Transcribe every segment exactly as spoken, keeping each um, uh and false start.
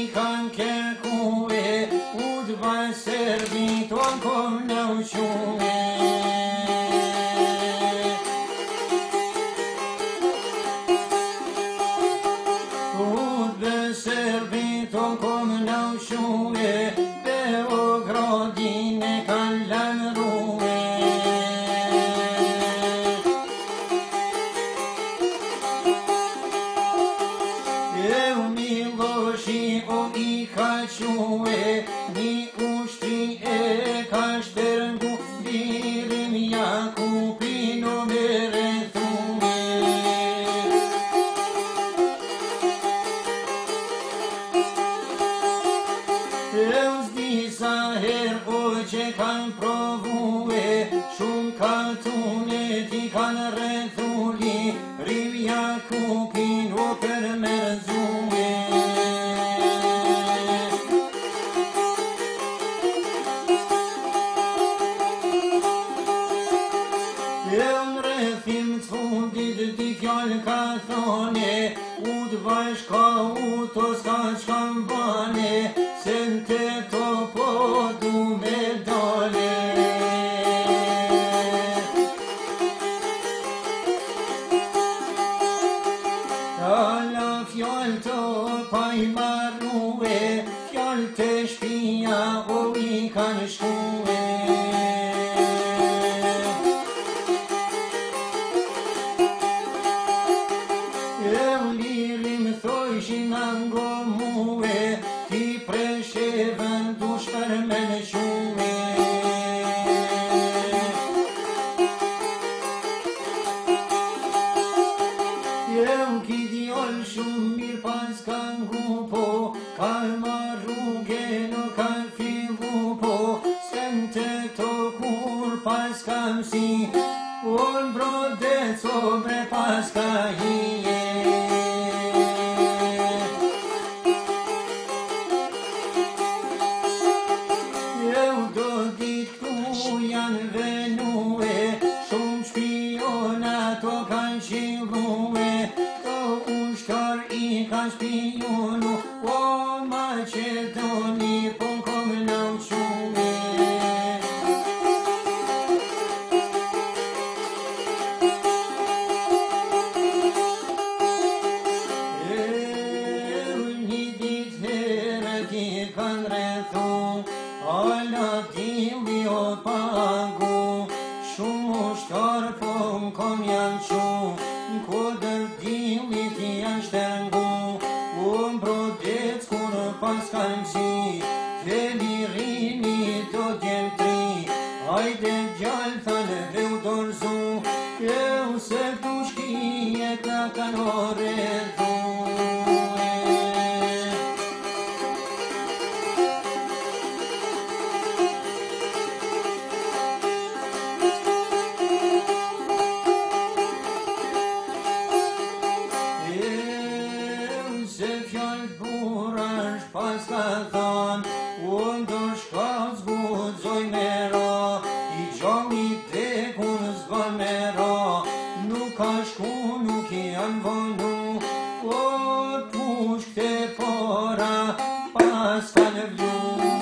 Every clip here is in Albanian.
kan kërkue, u d'va serviton kom në uqume. U d'va serviton kom në uqume, Beogradin e kan lavdrue. O i ka quhe, një ushtri e ka shtërngu, birin Jakupin o me rrethume. E s'di sa her o që kan provue, shumë kaltune ti kan rrethuli, riv Jakupin o për merzume. Ka thone, u d'va shka u to s'ka qka m'bane, se n'te to po du me dale. Alla fjall to pa i marrue, fjall të shpia o i kan shkue. Nango mue, ti presheven dush për me në qume. Jem ki djol shumë mirë pas kan gupo, kan marruge në kan fillu po, sen të to kur pas kam si, on brodet sobre pas ka hije. Spionu, o Macedoni, pun kom në uqume. E një dit herët i kan rrethu, alla dili o pagu, shumë ushtar po m'kom janë qu, n'kodër dilit janë shtërngu. Pas kan si, dhe lirini do t'jem tri, hajde gjallë thane dhe u dorzu, eu se tu shkije ka kan oredhu. Pas ka than, unë do shka zgudzoj me ra, i gjalli tekun zban me ra, nuk ka shku, nuk i janë vonu, o t'pushk te fora, pas ka në vlume.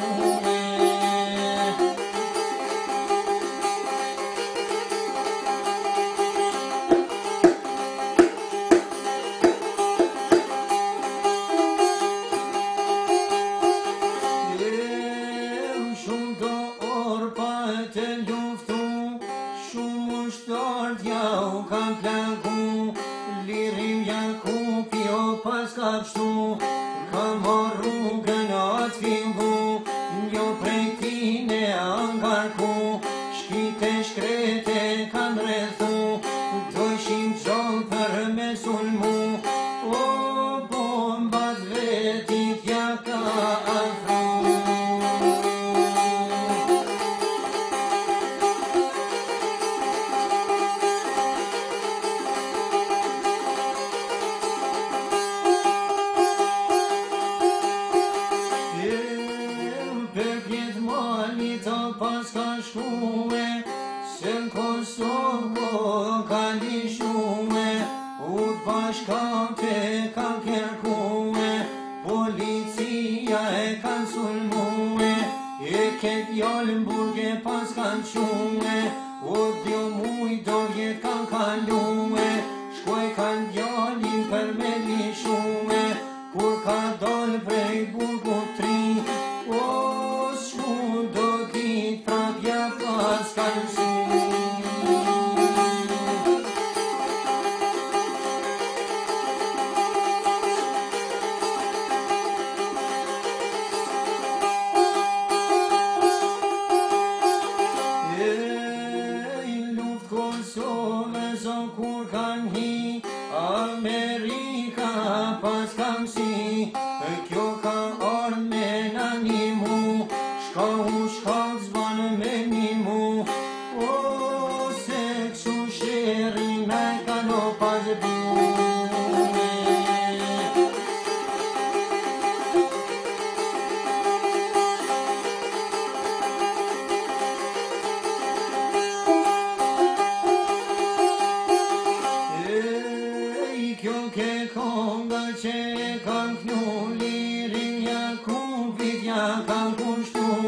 Lirim Jakupi o pas ka pështu, ka marru gënat fillu, njo prej tine angarku, shkite shkrete kan rrethu, dojshin gjallë për me sulmu, o bombat vetit ja ka afru. Pas ka shkue, se në Kosovo ka lishume, u t'bashkate ka kërkue, policia e kanë sulmue, e ket jallën burge pas kanë qume, o dio muj do vjet kanë kalue, shkoj kanë djallin për me lishume, kur ka dal prej burgu tri, o shku do dit prapja pas kanë si. Kur kanë hi Amerika pas kam si, kjo ka ardh me në një mu, shka u shka zban me një mu, o se këshu sheri me kano pas bu. Ke konga që kanë knu lirin Jakubit, ja kanë kushtu